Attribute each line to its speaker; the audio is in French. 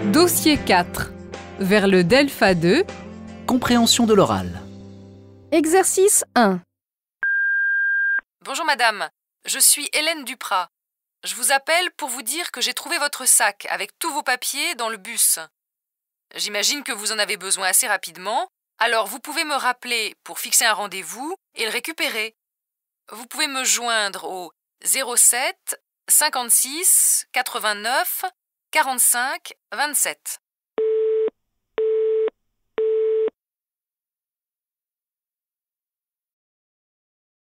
Speaker 1: Dossier 4. Vers le Delpha 2.
Speaker 2: Compréhension de l'oral.
Speaker 1: Exercice 1.
Speaker 3: Bonjour madame, je suis Hélène Duprat. Je vous appelle pour vous dire que j'ai trouvé votre sac avec tous vos papiers dans le bus. J'imagine que vous en avez besoin assez rapidement, alors vous pouvez me rappeler pour fixer un rendez-vous et le récupérer. Vous pouvez me joindre au 07 56 89 45 27.